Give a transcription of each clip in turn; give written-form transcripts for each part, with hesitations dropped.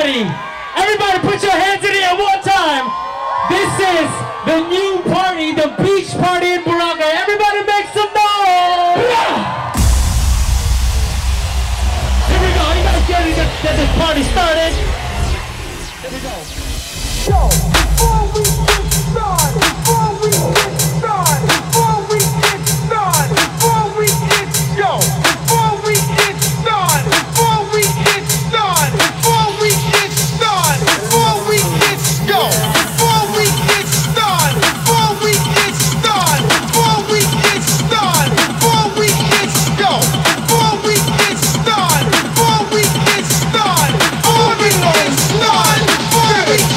party. Everybody put your hands in the air one time. This is the new party, the beach party in Boracay. Everybody make some noise. Here we go. You guys ready to get this party started? Here we go. Yo, before we get started, before we get started, before we get started, before we get yo, before we get started, before we get started, before we get started, before we get yo, before we get started, before we get started, before we get started, before we get yo, before we get started, before we get started, before we get started, before we get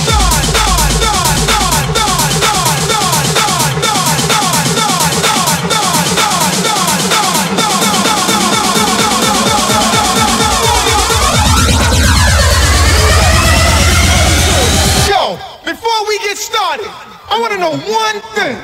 started, I want to know one thing.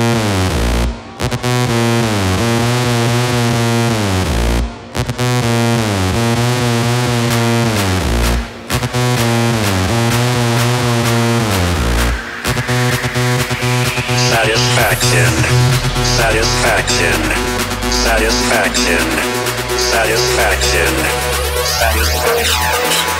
Satisfaction, satisfaction, satisfaction, satisfaction, satisfaction.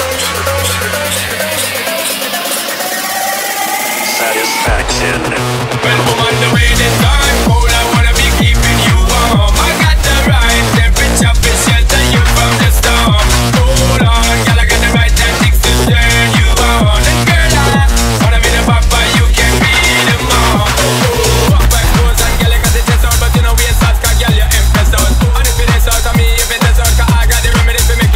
Satisfaction. Well, woman, the way this time cold, I wanna be keeping you warm. I got the right temperature to shelter you from the storm. Hold on, girl, I got the right tactics to turn you on. And girl, I wanna be the papa, you can be the mom. Walk back close and girl, I got the chest out, but you know we ain't start, 'cause girl, you're empress out. And if it is out of me, if it is out, 'cause I got the remedy for me.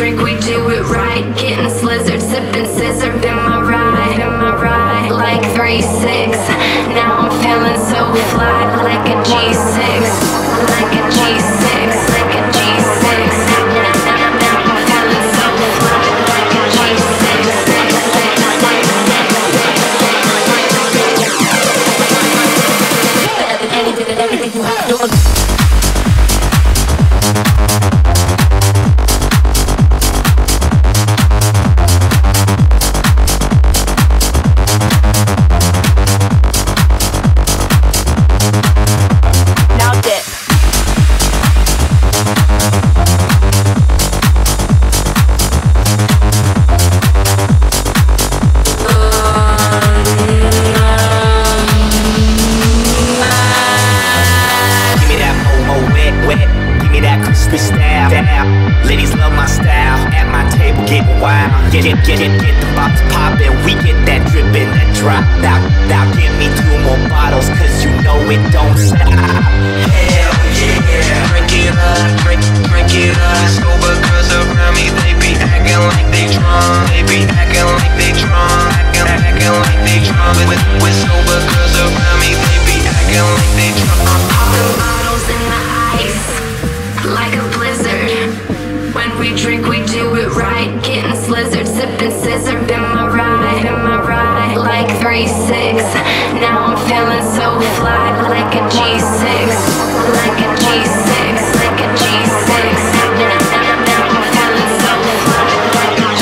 drink, we do it right. Getting slizzard, sipping scissor. Been my ride, like 3-6. Now I'm feeling so fly, like a G6, like a G6, like a G6. Now I'm feeling so fly, like a G6. Everything you have to do. Get the box poppin', we get that drippin', that drop. Now give me 2 more bottles, cause you know it don't stop. Hell yeah, drink it up, sober cause around me they be acting like they drunk. They be acting like they drunk, acting like they drunk. With sober cause around me they be acting like they drunk. All bottles in the ice, like a blizzard. When we drink, we do it right. Getting slizzard, sipping scissor. Been my ride, like 3-6. Now I'm feeling so fly, like a G6, like a G6, like a G6. Now I'm feeling so fly, like a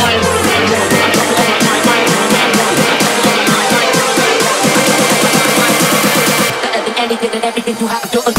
G6. Everything you have to do.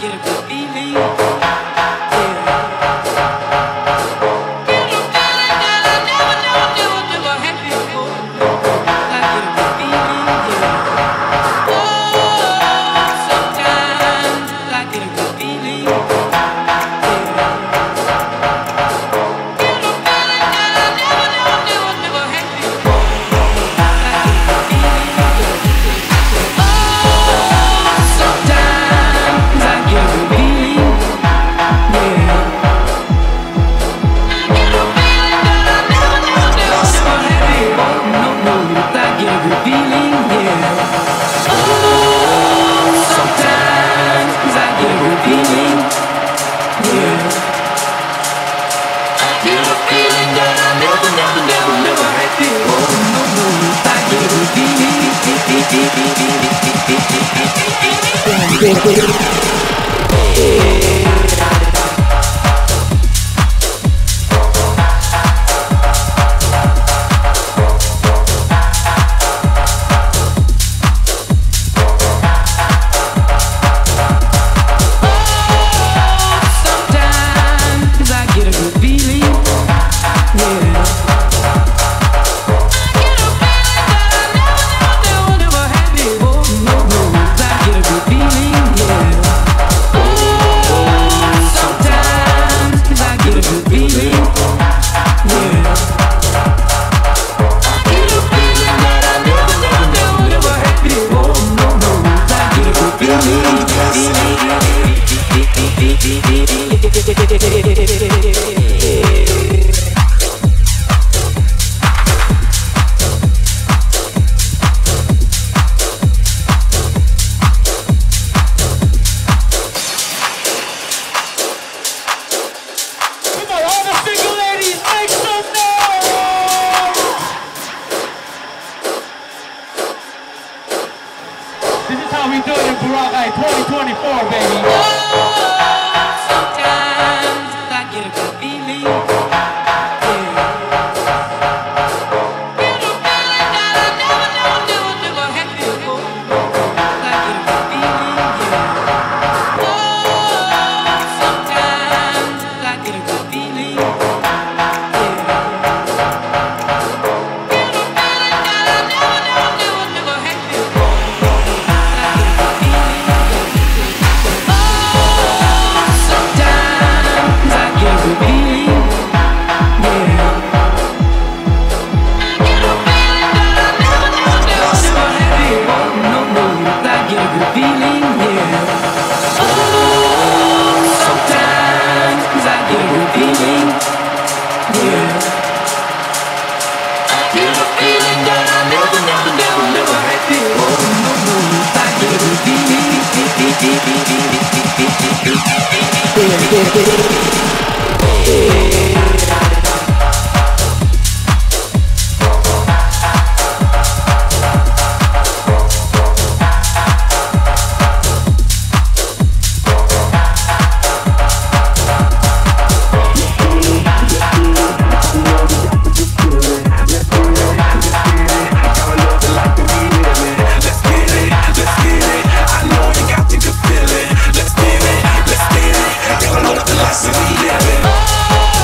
get a good feeling. Yeah. Never had before. I get a good feeling. Yeah. Oh, sometimes I get a good feeling. Yeah. Never had before. I get a good feeling. Oh, sometimes I get a good feeling. Yeah. Let's get it.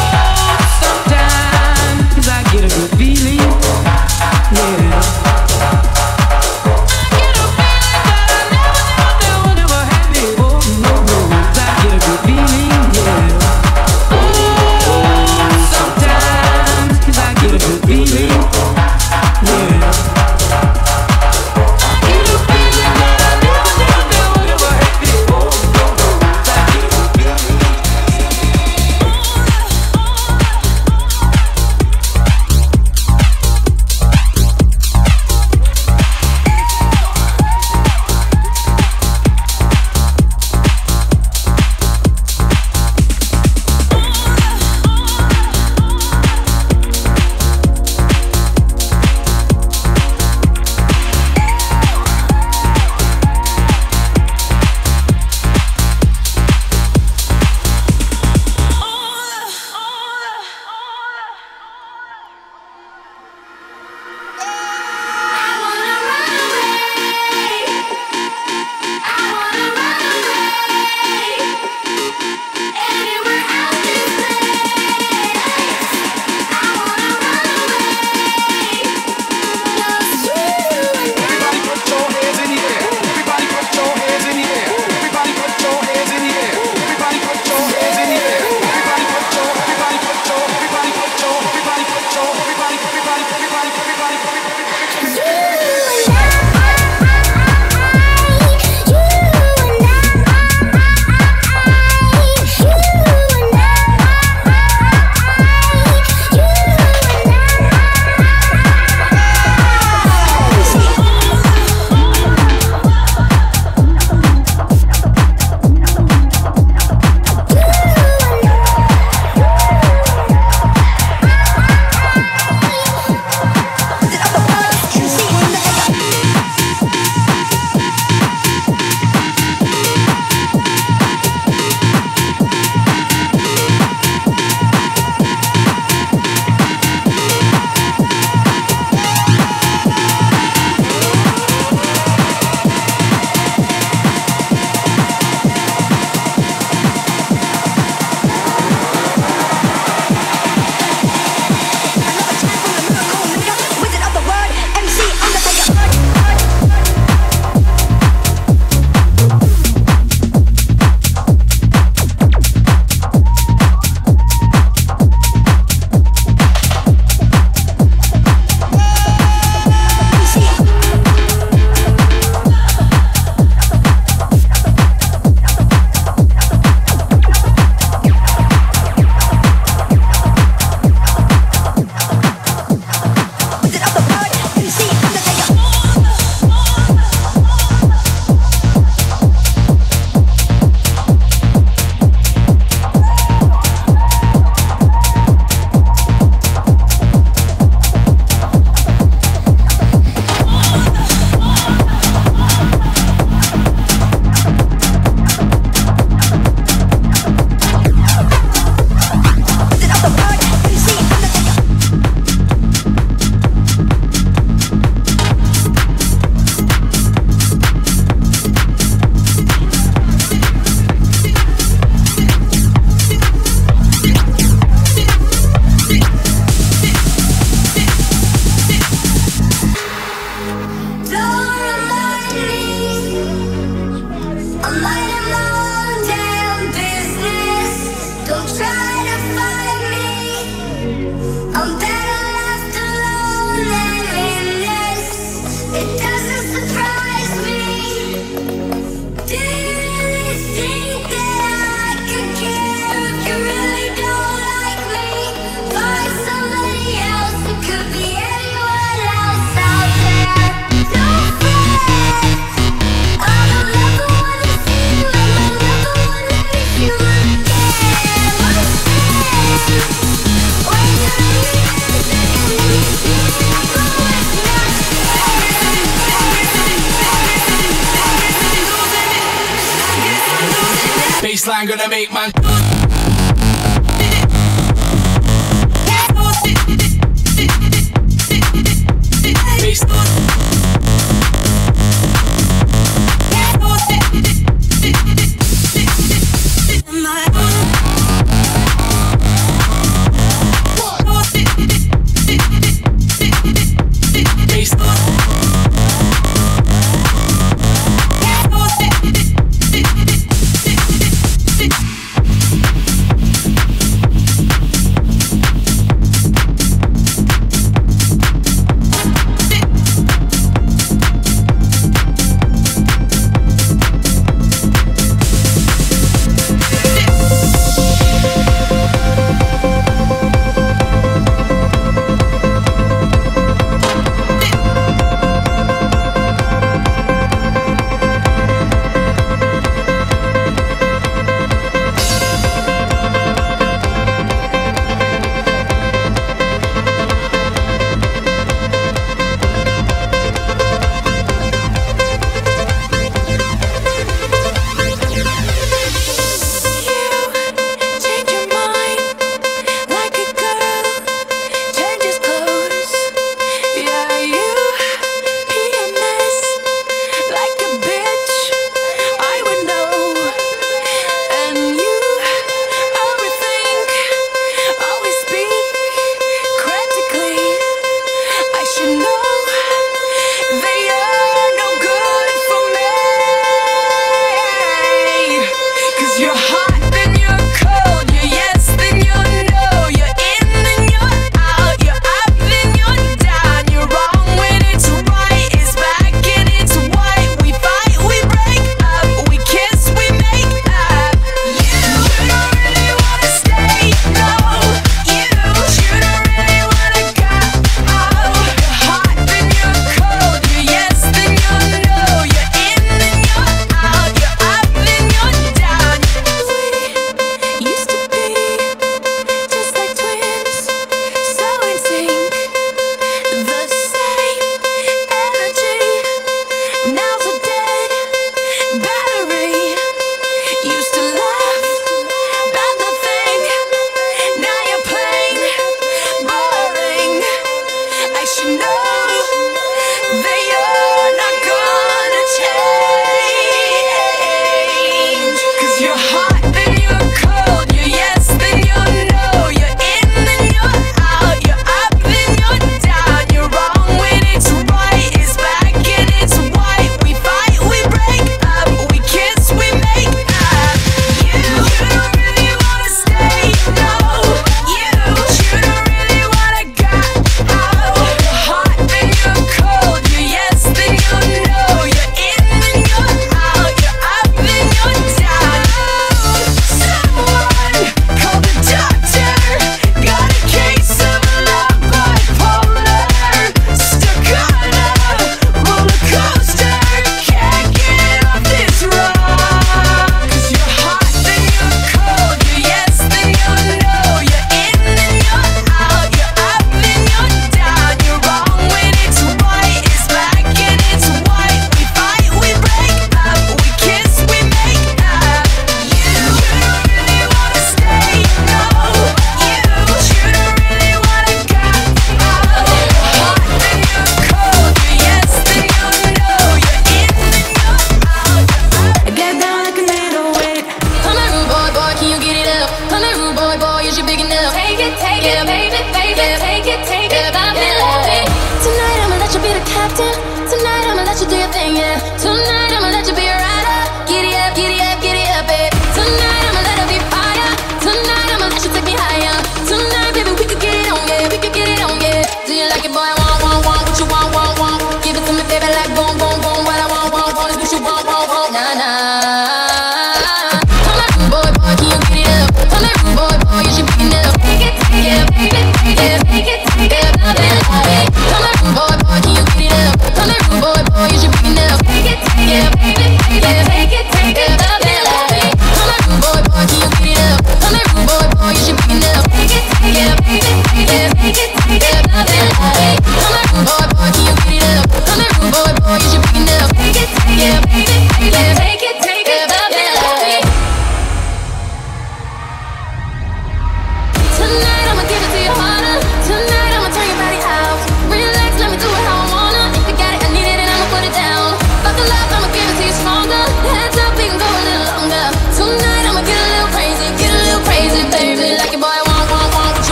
line gonna make man.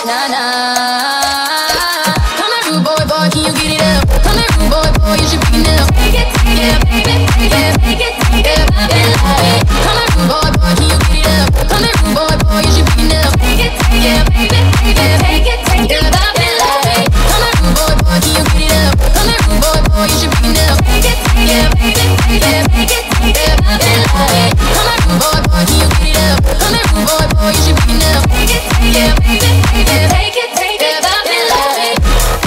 na na. Come here, rude boy, boy, can you get it up? Come here, rude boy, boy, you should pick it up. Take it, yeah, baby, yeah, take it, yeah, baby, love it. Come here, rude boy, boy, can you get it up? Come here, rude boy, boy, you should pick it up. Take it, yeah, baby, yeah, take it, yeah, baby, love it. Come here, rude boy, boy, can you get it up? Come here, rude boy, boy, you should pick it up. Take it, yeah, baby, yeah, take it, yeah, baby, love it. Come here, rude boy, boy, can you get it up? Come here, rude boy, boy, you should pick it up. Take it, yeah, baby, yeah, take it, yeah, baby, love it.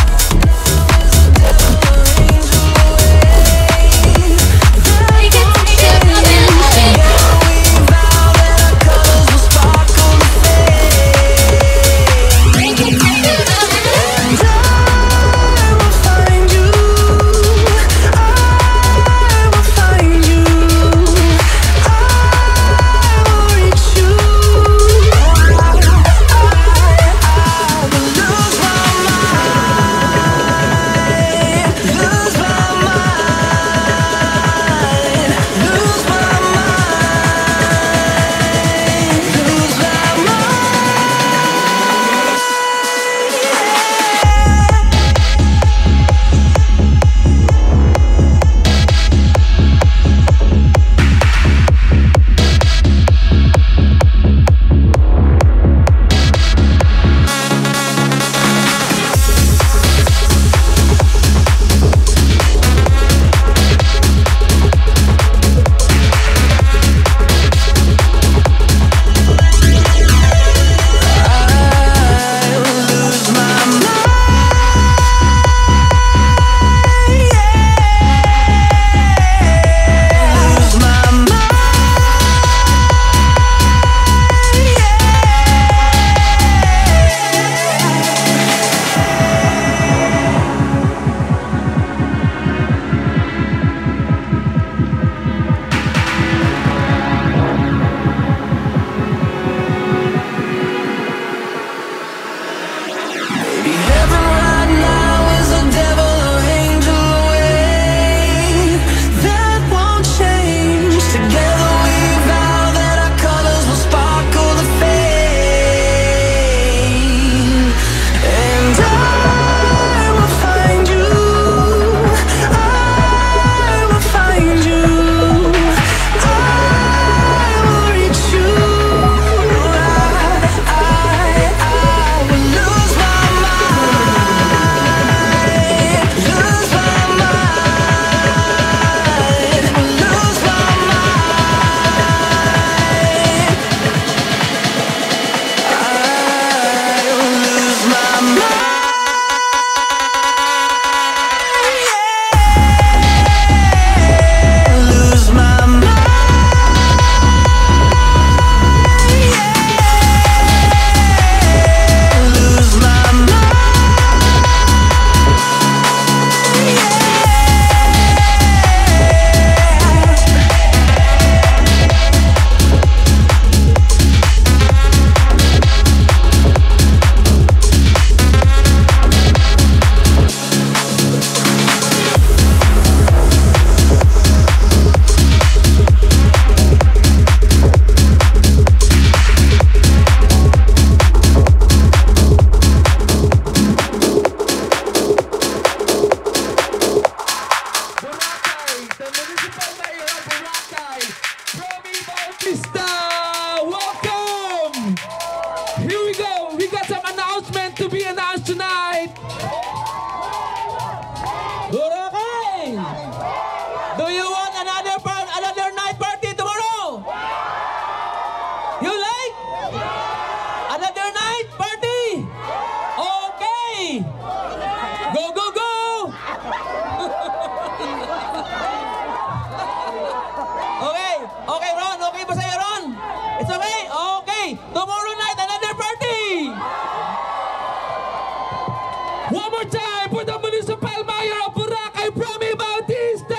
One more time for the Municipal Mayor of Boracay, Promi Bautista!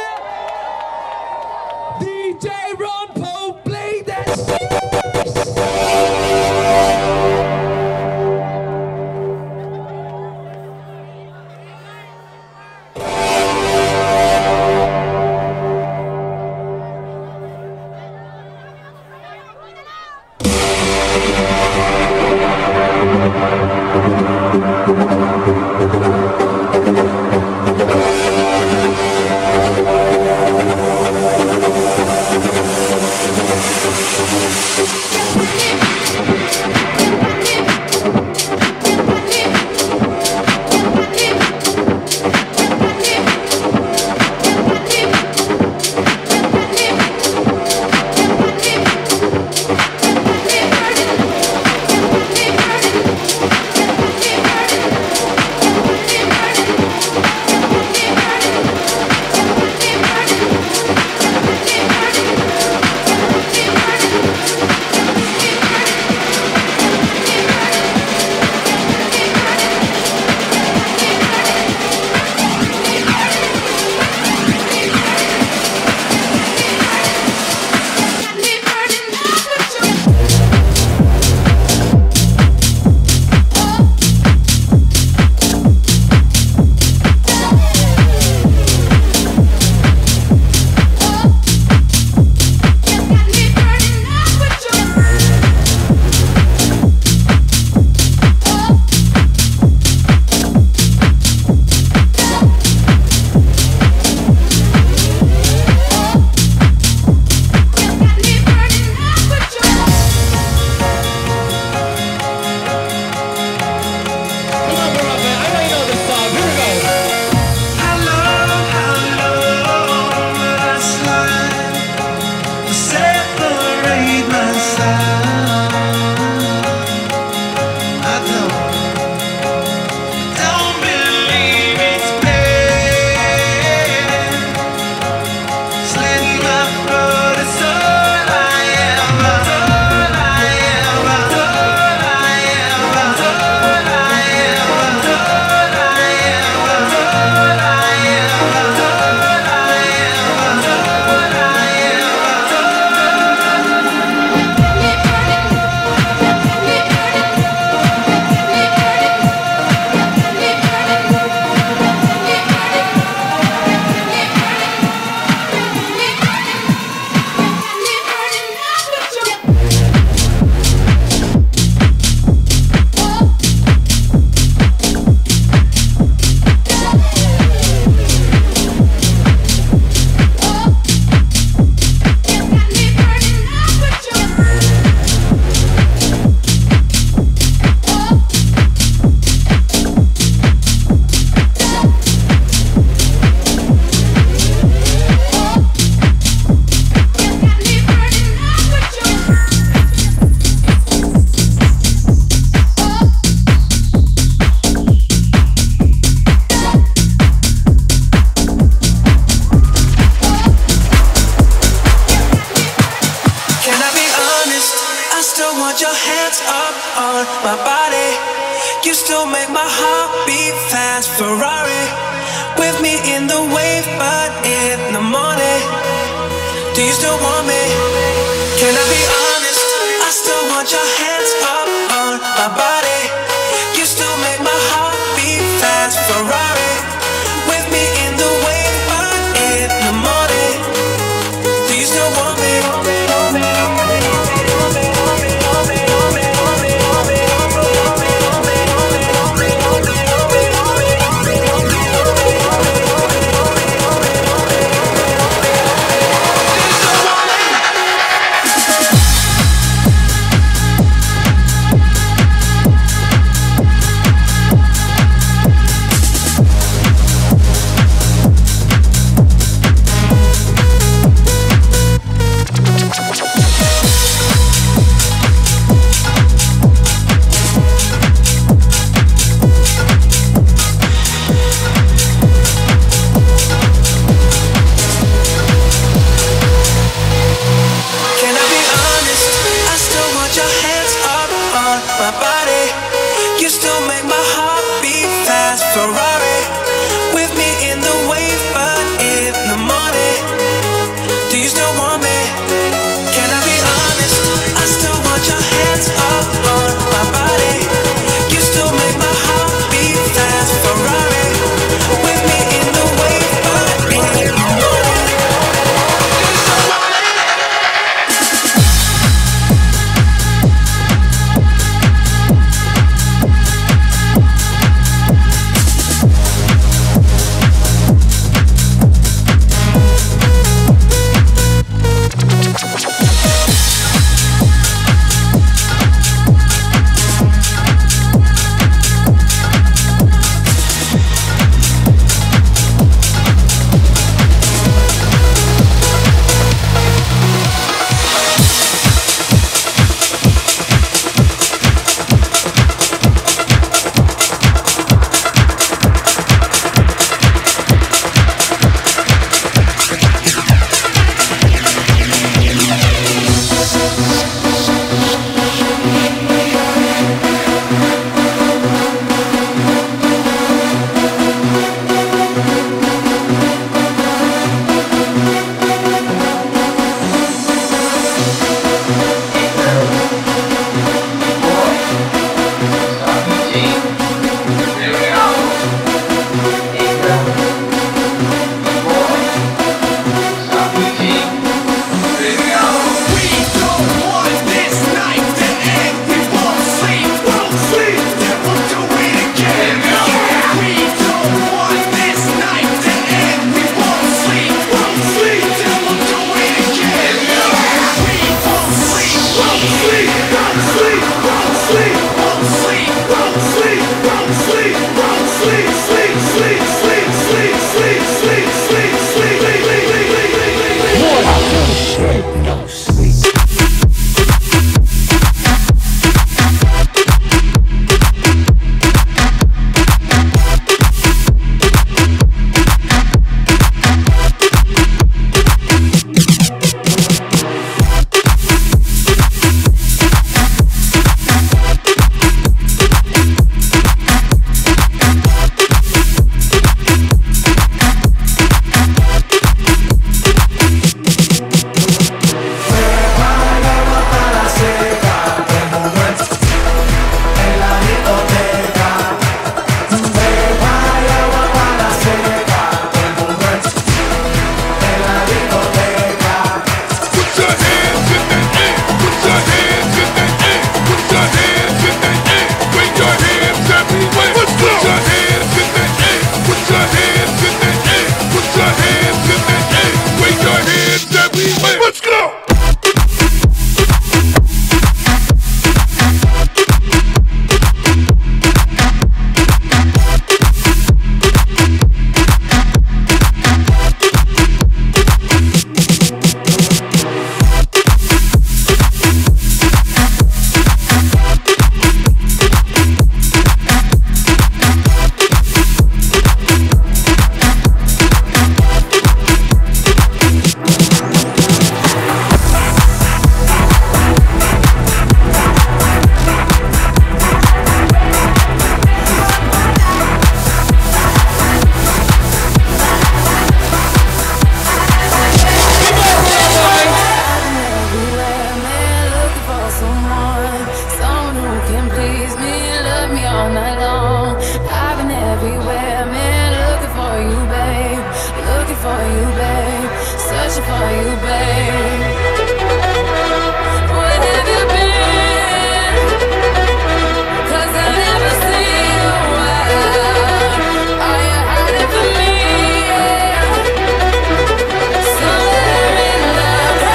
DJ Ron Poe, play that shit! my body. You still make my heart beat fast. Ferrari with me in the wave, but in the morning. Do you still want me? Can I be honest? I still want your hands up on my body. You still make my heart beat fast. Ferrari with me in the wave, but in the morning. Do you still want me? searching for you, babe. Where have you been? 'Cause I never see you out. Are you hiding from me? Somewhere in the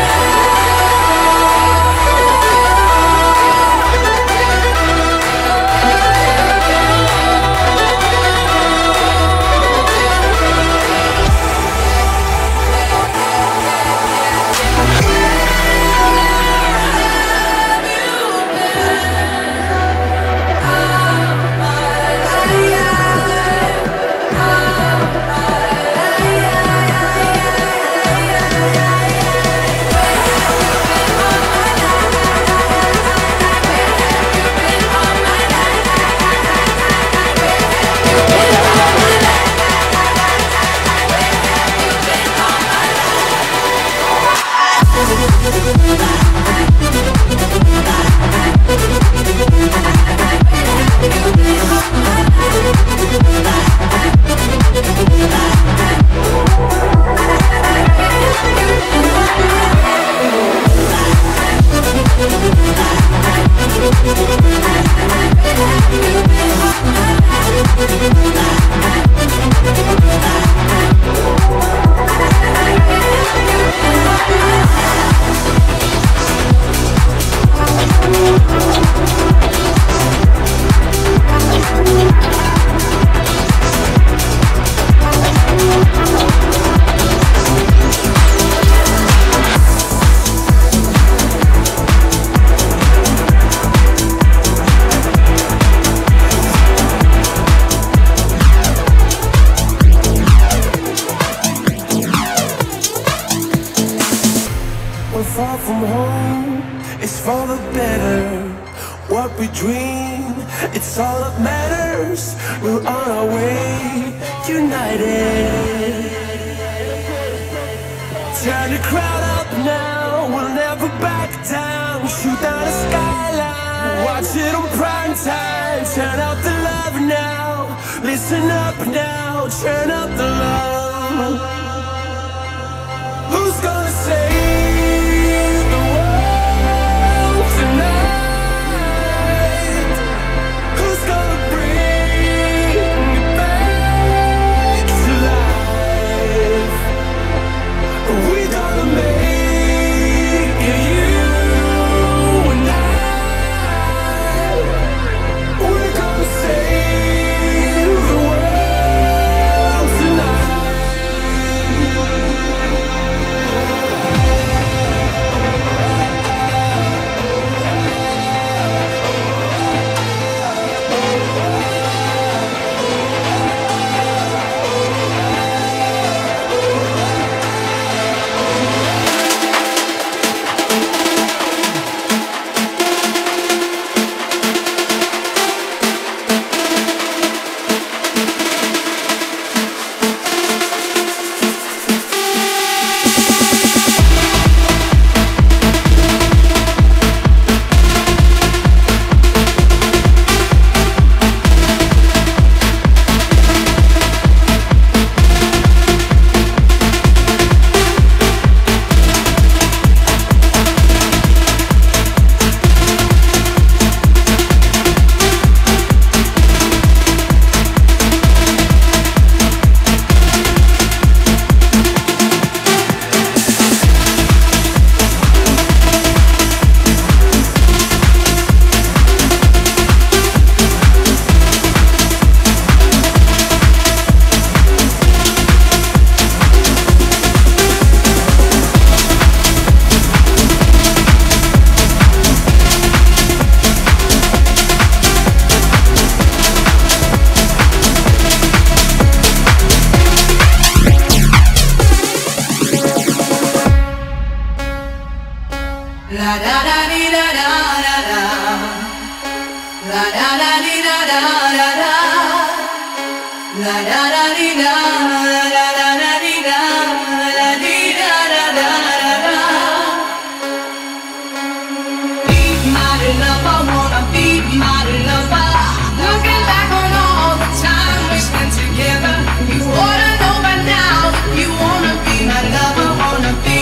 far from home, it's for the better. What we dream, it's all that matters. We're on our way, united. Turn the crowd up now, we'll never back down. Shoot down the skyline, watch it on prime time. Turn out the love now, listen up now. Turn up the love. Who's gonna save the world tonight? Who's gonna bring it back to life? We're gonna make it, you and I. We're gonna save the world tonight. Looking back on all the time we spent together, you ought to know by now that you wanna be my lover, wanna be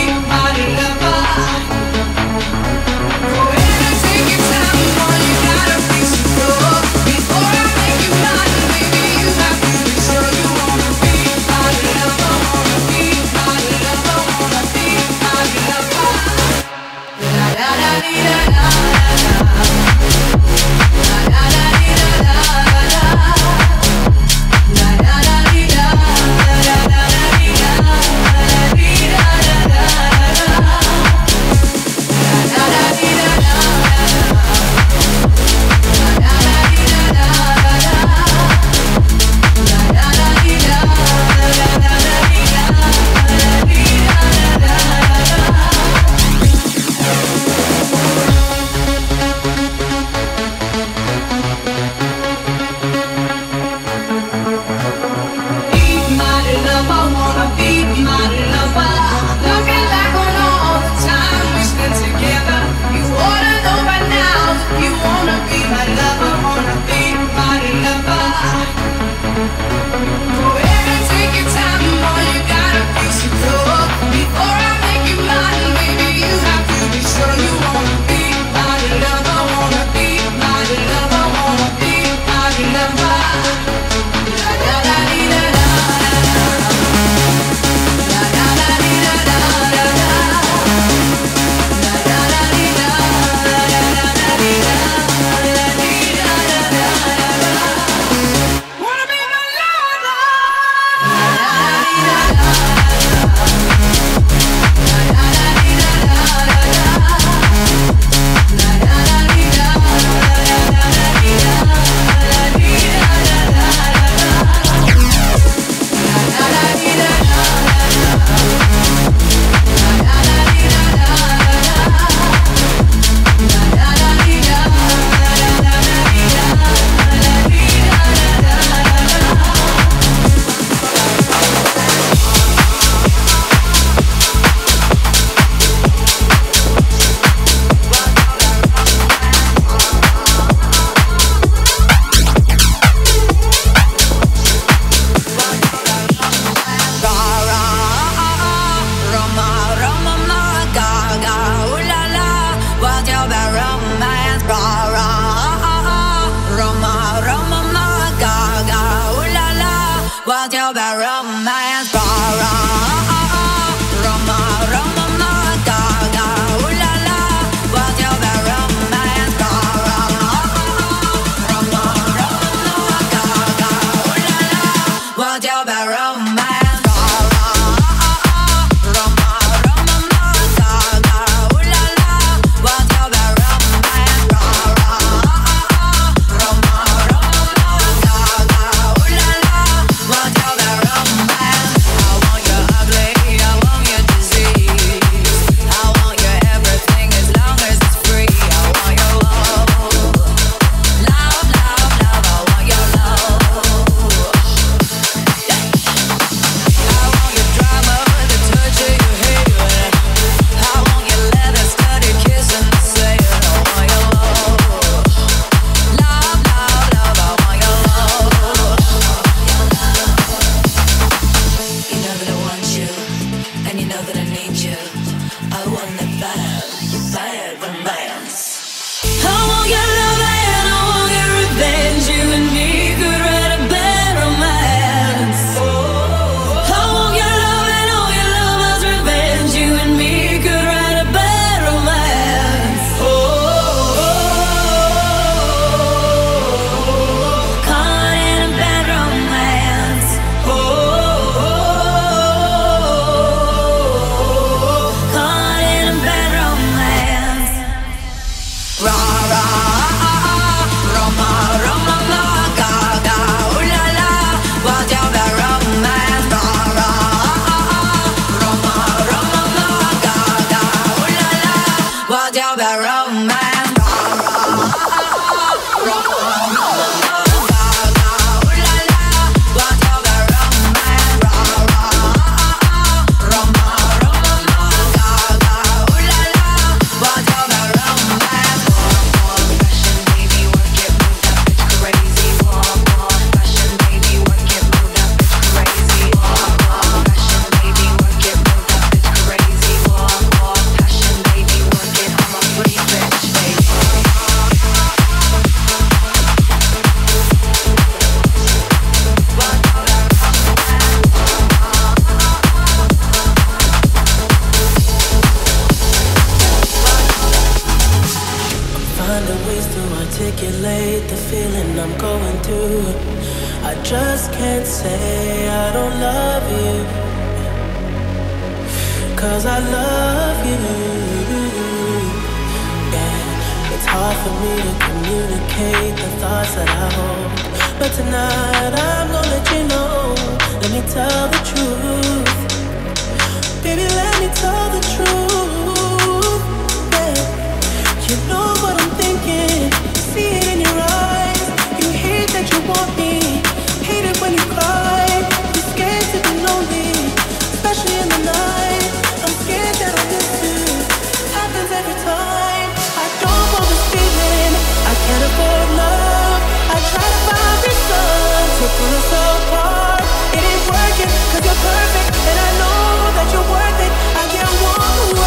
Perfect, and I know that you're worth it. I get one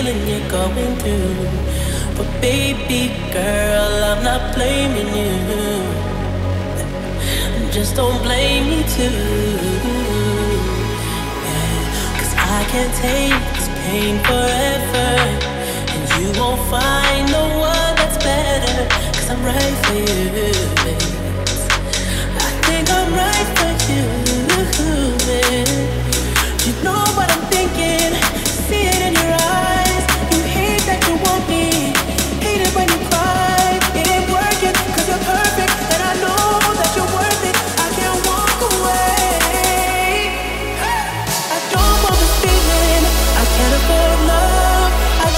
feeling you're going through. But baby girl, I'm not blaming you. Just don't blame me too. Yeah. 'Cause I can't take this pain forever, and you won't find no one that's better. 'Cause I'm right for you, babe. I think I'm right for you, babe. You know what I'm thinking, see it in your eyes. You hate that you want me, hate it when you cry. It ain't working 'cause you're perfect, and I know that you're worth it. I can't walk away. I don't want this feeling, I can't afford love. I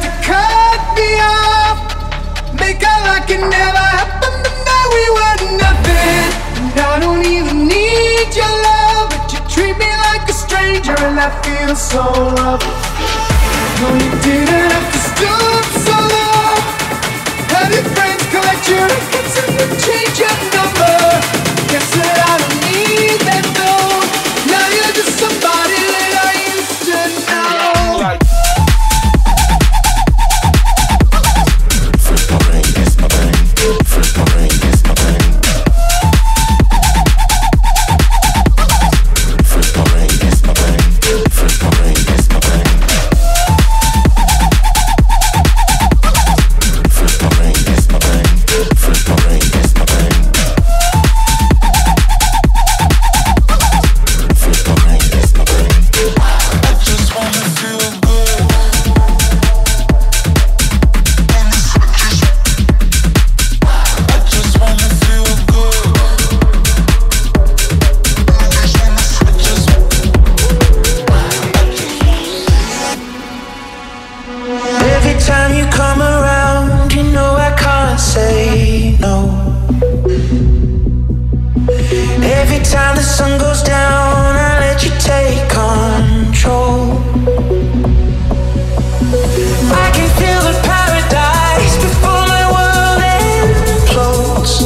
to cut me off, make out like it never happened, but now we were nothing. And I don't even need your love, but you treat me like a stranger, and that feels so rough. No, you didn't have to stop so long. Have your friends collect your records and then change your number. Guess that I don't need that though. Now you're just somebody that I used to know. First my brain, it's my brain. First my brain, it's my brain. First my brain, it's my brain. First my brain, it's my brain. First my brain, it's my brain. First my brain, it's my brain. First my brain, it's my brain. I just wanna feel good. I just wanna feel good. Every time you come around, you know I can't say no. Every time the sun goes down, I let you take control. I can feel the paradise before my world implodes.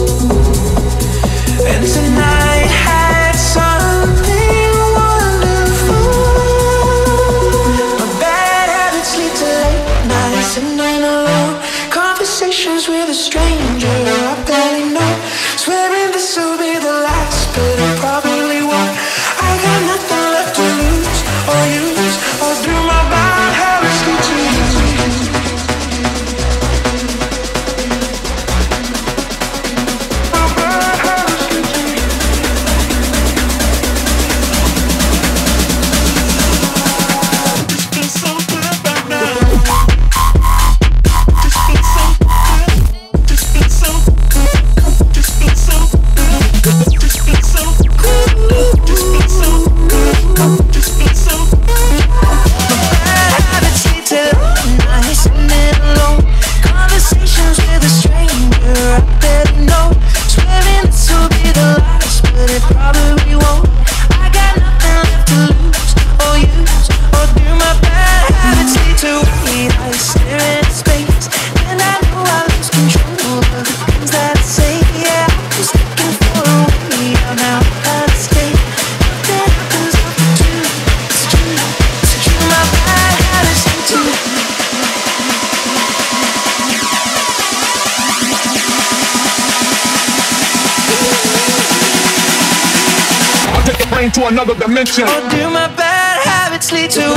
And tonight had something wonderful. My bad habits lead to late nights and night alone. Conversations with a stranger I barely know. Swearing this will be the last, but it probably won't. I got nothing left to lose or use, or do my bad habits lead to you. My bad habits lead to you. This feels so good right now. This feels so good. This feels so good. This feels so good. This feels so good. This feels so good. This feels so good. My bad habits lead to nights and then alone. Conversations with a stranger I barely know. Swearing this will be the last, but it probably won't. I got nothing left to lose or use, or do my bad habits lead to me? I stare into space, and I know I lose control of the things that I say. Yeah, I'm just looking for a way out now. I'd escape. Nothing happens after two. It's true. It's true. My bad habits lead to I'll take the brain to another dimension. or do my bad habits lead to?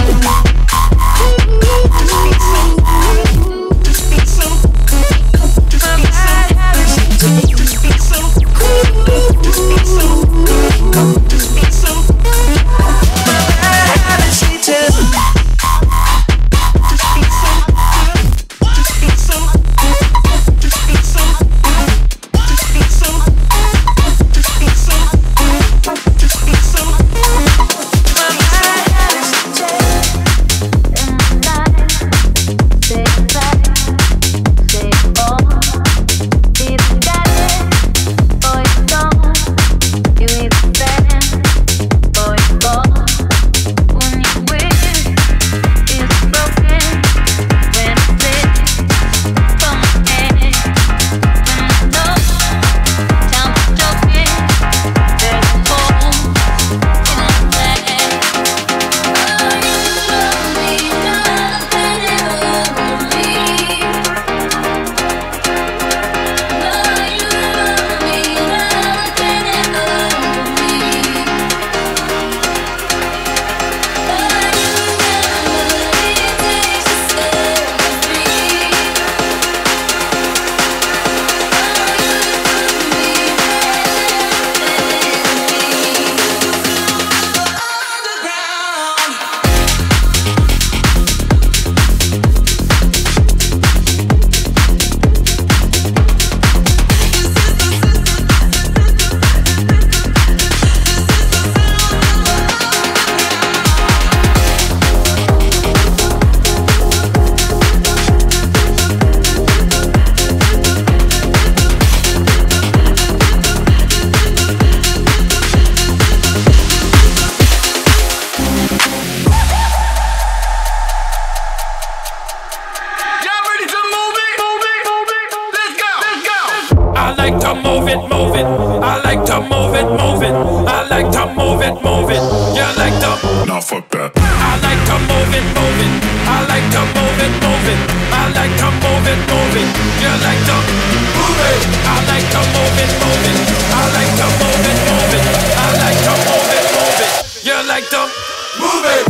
to move it, move it. I like to move it, move it. I like to move it, move it. You like to? Nah, fuck that. I like to move it, move it. I like to move it, move it. I like to move it, move it. You like to move it? I like to move it, move it. I like to move it, move it. I like to move it, move it. You like to move it?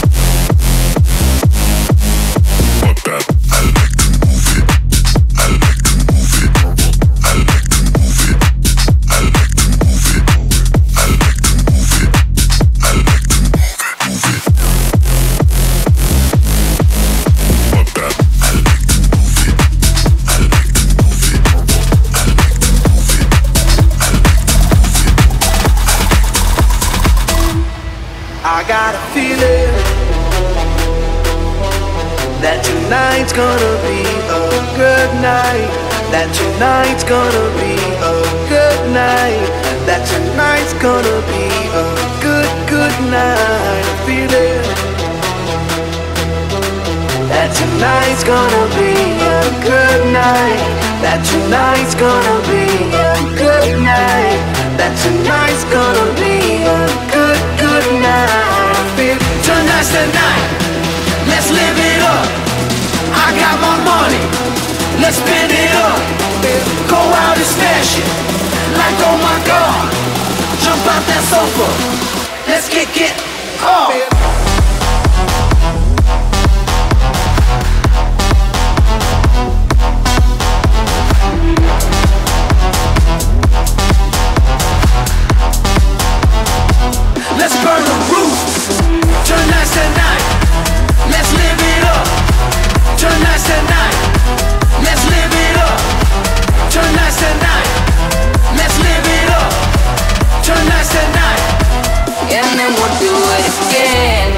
Fuck that. I like to move it. I like to move it. I like to move it. I like to move it. I like to move it. I like to move it. Fuck that. I like to move it. I like to move it. I like to move it. I like to move it. I got a feeling that tonight's gonna be a good night. That tonight's gonna be a good night. That tonight's gonna be a good, good night. A feeling that tonight's gonna be a good night. That tonight's gonna be a good night. That tonight's gonna be a good, good night. Tonight's the night. Let's live it up. I got my money. Let's spend it up. Go out and smash it. Like oh my God. Jump out that sofa. Let's get off. Let's burn the roof. Tonight's the night. Let's live it up. Tonight's the night. Let's live it up. Tonight's the night. Let's live it up. Tonight's the night. And then we'll do it again.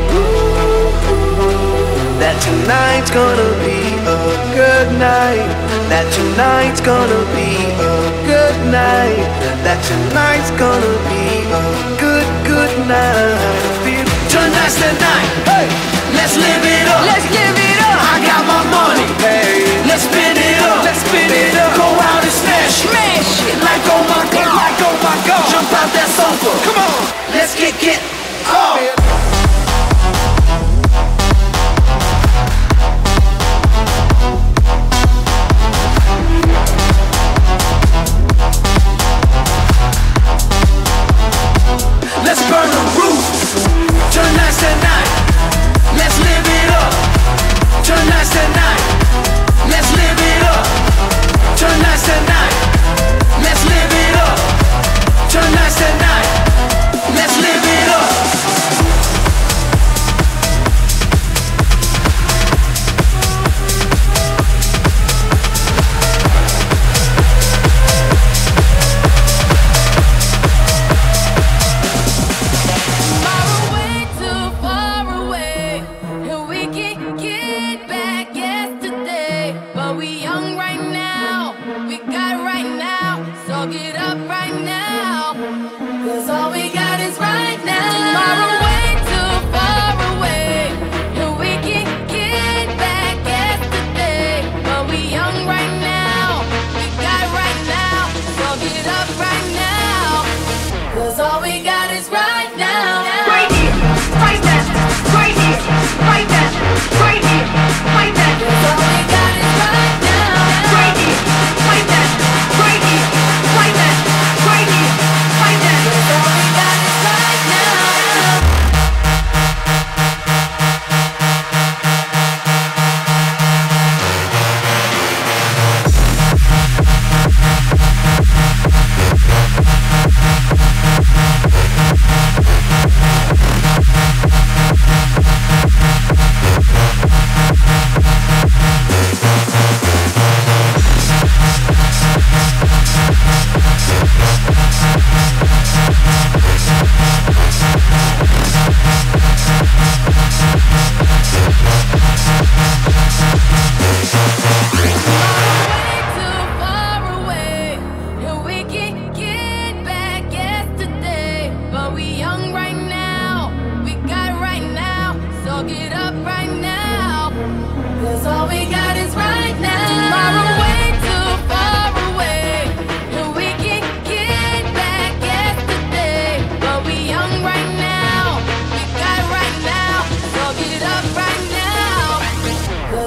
That tonight's gonna be a good night. That tonight's gonna be a good night. That tonight's gonna be a good, good night. Tonight's the night. Hey, let's live it up. Let's live it up. I got my money. Hey, let's spin it up. Let's spin it up. Go out and smash it. Smash it. Like oh my God. Like oh my God. Jump out that sofa. Come on. Let's get off. Let's burn the roof. Tonight's the night. Let's live it up. Tonight's the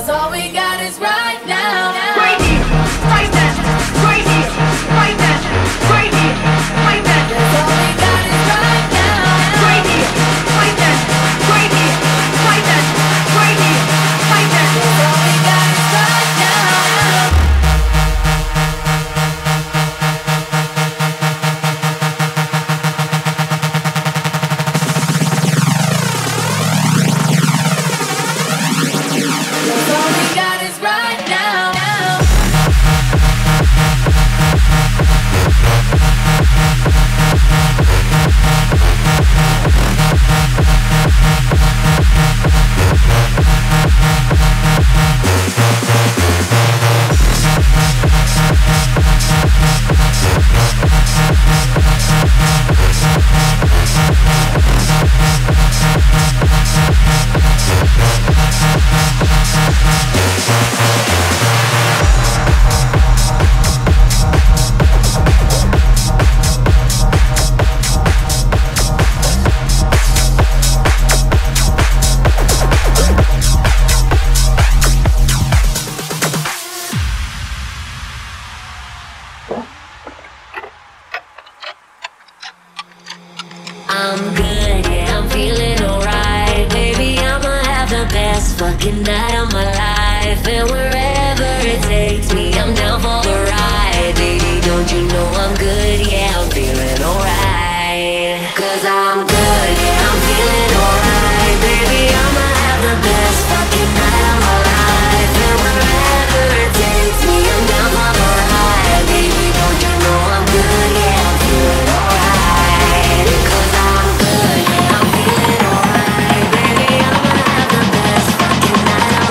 'Cause all we got is right now. Right here, right now, right here, right now, right here, right now. 'Cause all we got is right now. Right here, right now, right here, right now, right here, right now. 'Cause all we got is right now. All we got is right now. I'm good, yeah, I'm feeling alright. Baby, I'ma have the best fucking night of my life. And wherever it takes me, I'm down for the ride. Baby, don't you know I'm good, yeah, I'm feeling alright. 'Cause I'm good, yeah, I'm feeling alright. Baby, I'ma have the best fucking night of my life. And wherever it takes me, I'm down for the ride. Baby, don't you know I'm good, yeah, I'm feeling alright. 'Cause I'm good, yeah, I'm feeling alright. Baby, I'ma have the best fucking night of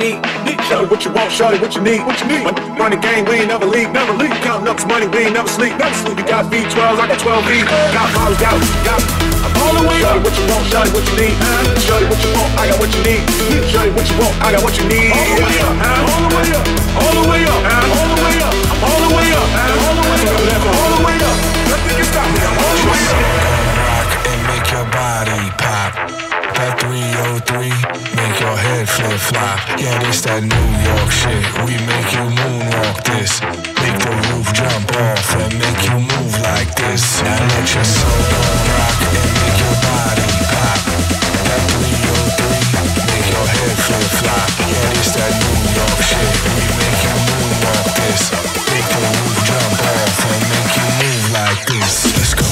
need. Show you what you want, show you what you need. When run the game, we ain't never leave. Counting up this money, we ain't never sleep. You got V12s, I got 12 V. Got models, got. I'm all the way up. Show you what you want, show you what you need. Show you what you want, I got what you need. Show you what you want, I got what you need. All the way up, all the way up, all the way up, all the way up, all the way up, all the way up, all the way up. Nothing can stop me. I'm all the way up. Rock and make your body pop. That 303, make your head flip flop. Yeah, this that New York shit. We make you moonwalk this. Make the roof jump off and make you move like this. Now let your soul rock and make your body pop. That 303, make your head flip flop. Yeah, this that New York shit. We make you moonwalk this. Make the roof jump off and make you move like this. Let's go.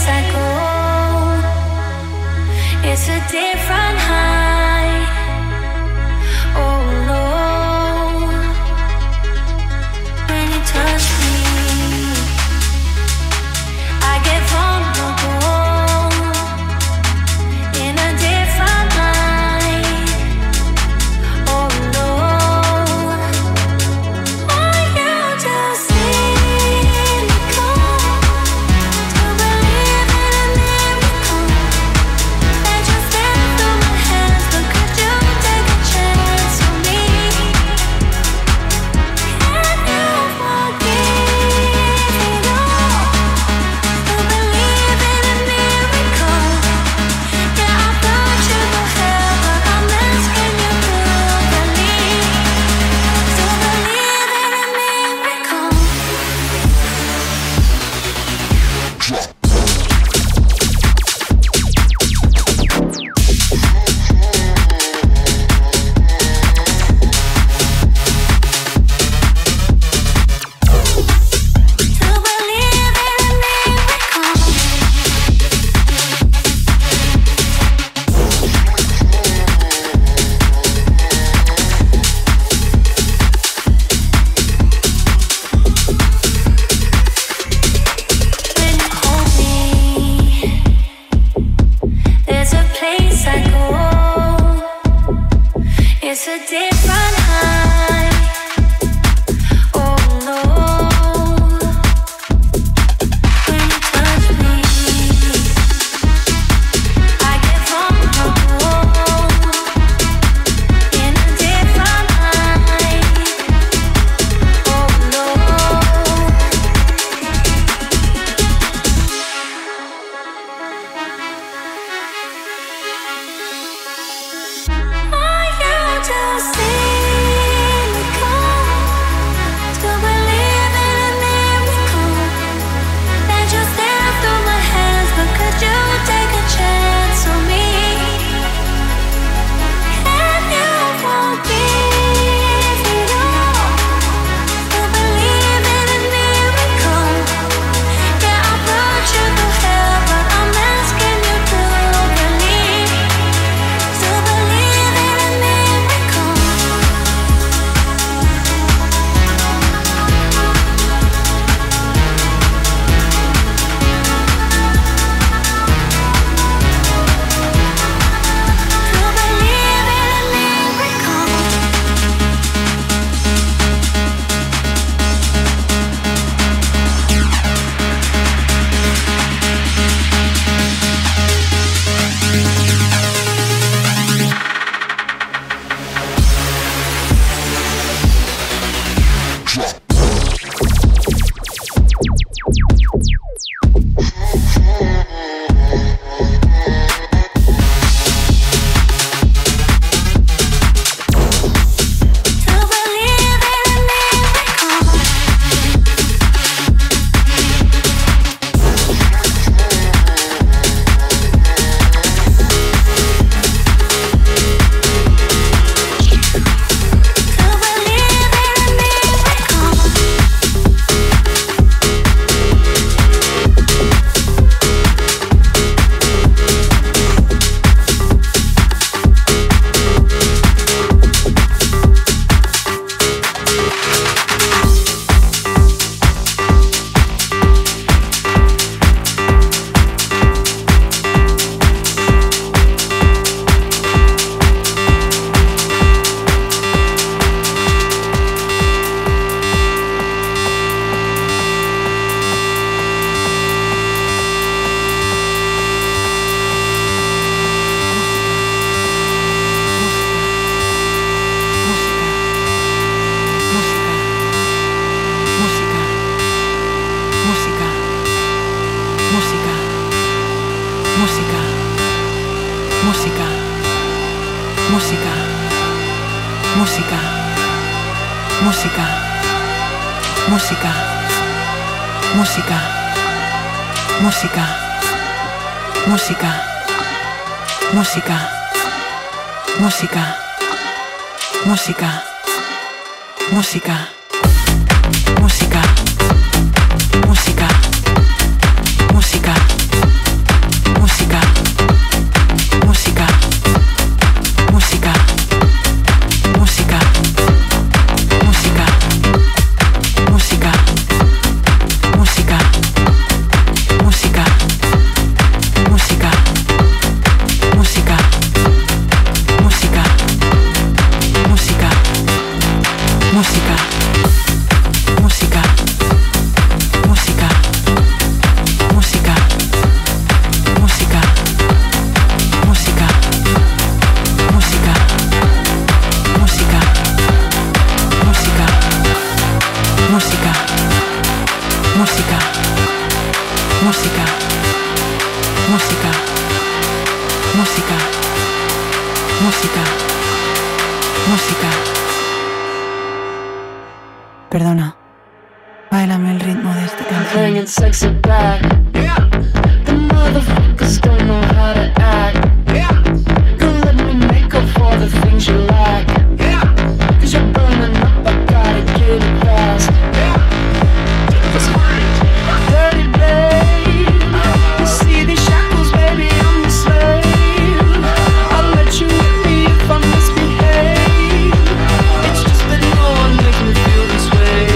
place I go. It's a different high. Oh no, when you touch me, I get vulnerable in a different light. Oh no, are you just cynical to believe in a miracle that just slipped through my hands? But could you take a chance on me? Can you forgive it all to believe in a miracle? Yeah, I thought you were hell, but I'm asking you to believe in a miracle. When you hold me, there's a place I go. It's a different high. Oh no, when you touch me, I get vulnerable in a different light. Oh no. Are you just cynical to believe in a miracle that just slipped through my hands? But could you take a chance on me? Can you forgive it all to believe in a miracle? Yeah, I brought you to hell, but I'm asking you to believe in a miracle. To believe in a miracle. To believe in a miracle. To believe in a miracle. Música. Música, música, música, música, música, música, música. Perdona, báilame el ritmo de esta canción. Bringing sexy back. The motherfuckers don't know how to act. Don't let me make up for the things you lack. Cause you're burning up, I gotta get it fast. Dirty babe, you see these shackles, baby, I'm your slave. I'll let you hit me if I misbehave. It's just that no one makes me feel this way.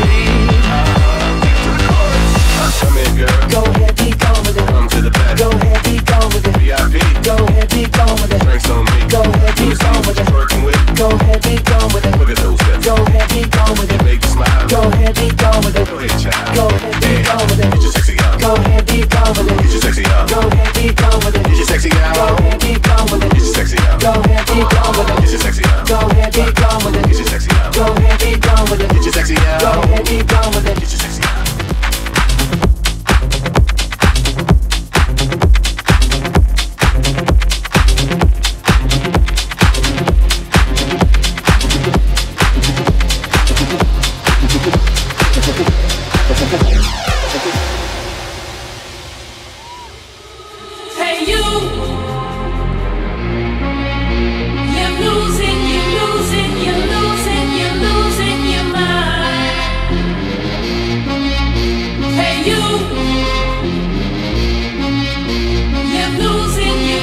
Come in, girl. Go ahead, be gone with it. Come to the back. Go ahead, be gone with it. VIP. Go ahead, be gone with it. Drinks on me. Go ahead, be gone with it. Working with. Go ahead, be gone with it. Look at those hips. Go ahead, be gone with it. Make you smile. Go ahead, be gone with it. Go ahead, child. Go ahead, be gone with it. Get your sexy out. Go ahead, be gone with it. Get your sexy out. Go ahead, be gone with it. Get your sexy out. Go ahead, be gone with it. Get your sexy out. Go ahead, be gone with it. Get your sexy out. Go ahead, be gone with it. Get your sexy out. Go ahead, be gone with it. Get your sexy out. Go ahead, be gone with it. Get your sexy out. Hey you, you're losing your mind. Hey you, you're losing your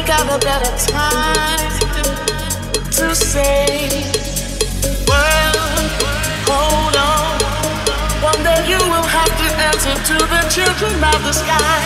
got a better time to say, well, hold on. One day you will have to answer to the children of the sky.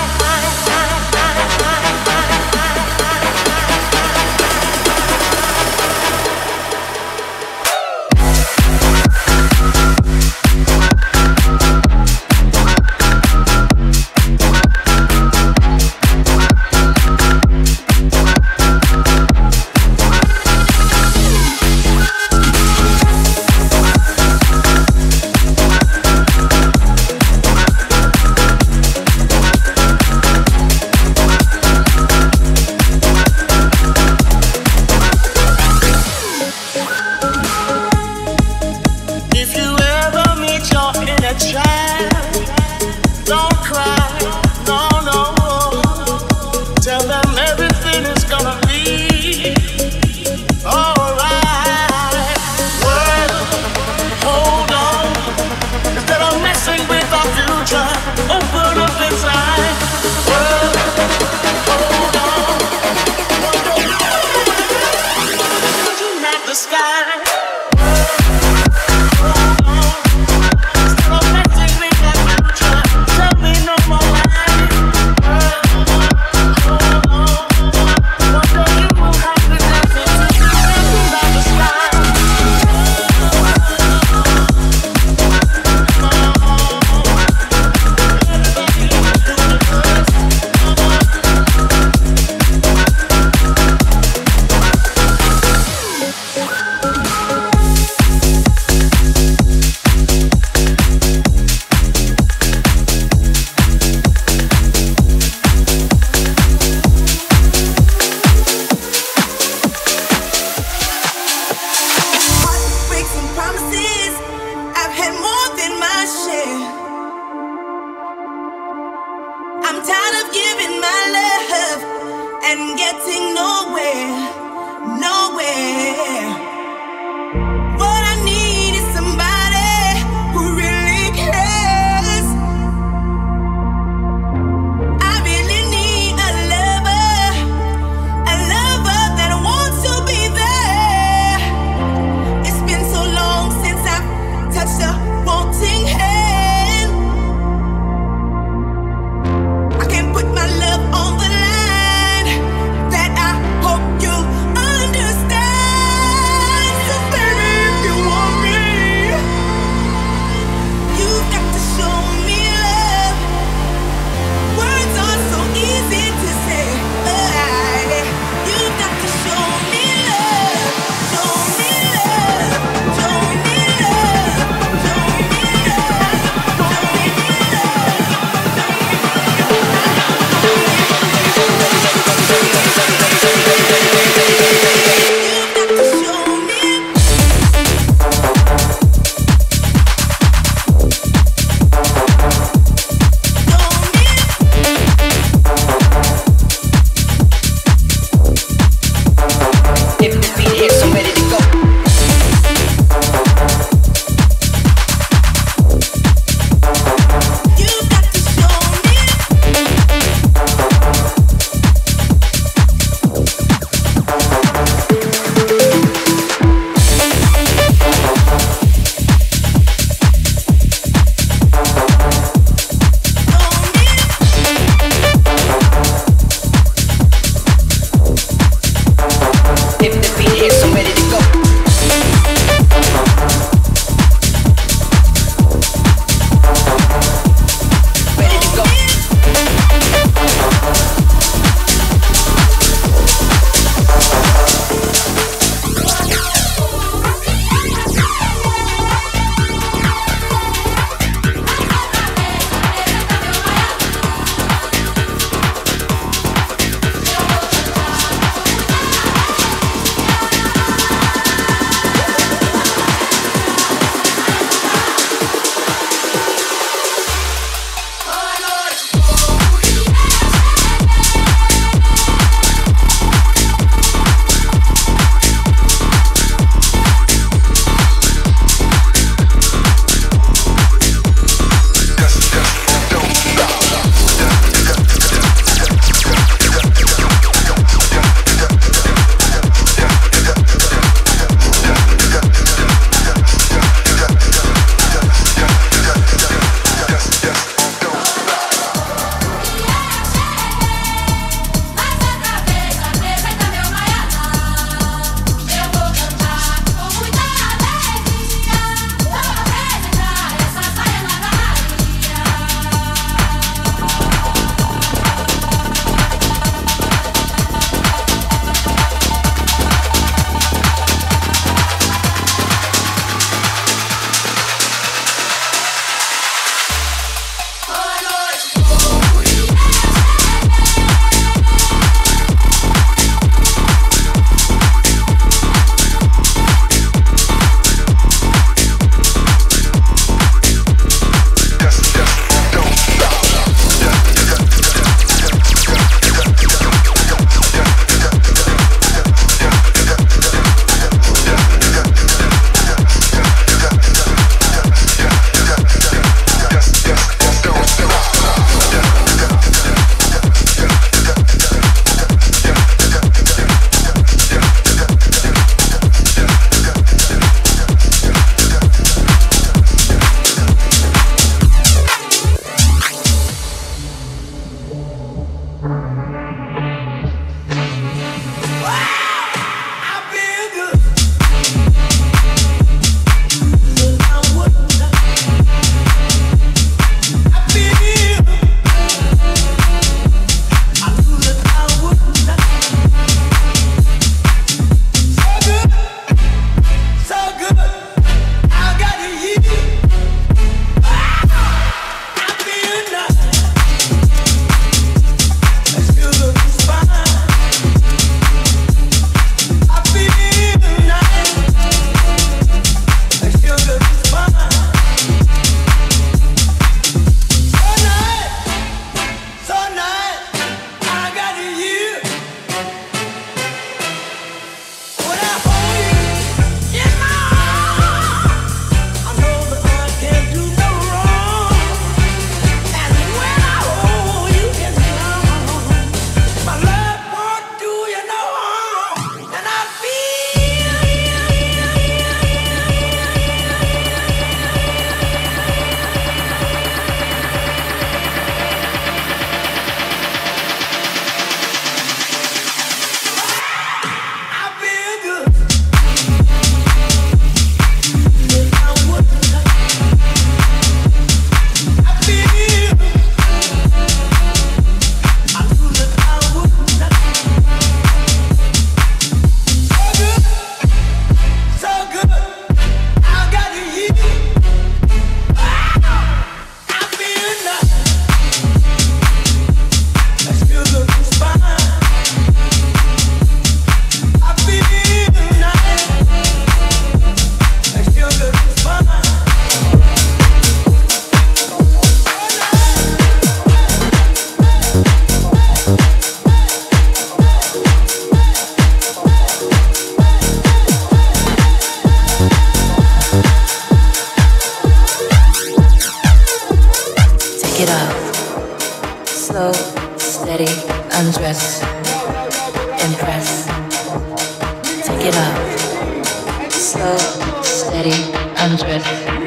undress, impress, take it up, slow, steady, undress,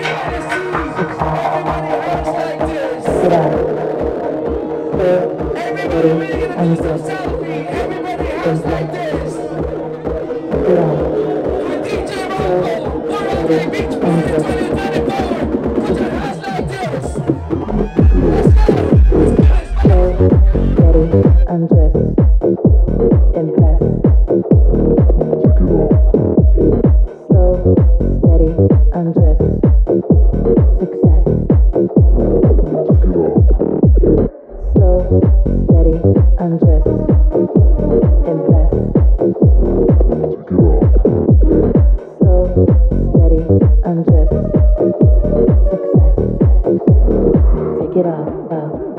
take it up, slow, steady, undress, impress, take it up, slow, steady, undress. Undress, impress, slow, steady, undress, success, slow, steady, undress, impress, slow, steady, undress, success, take it off,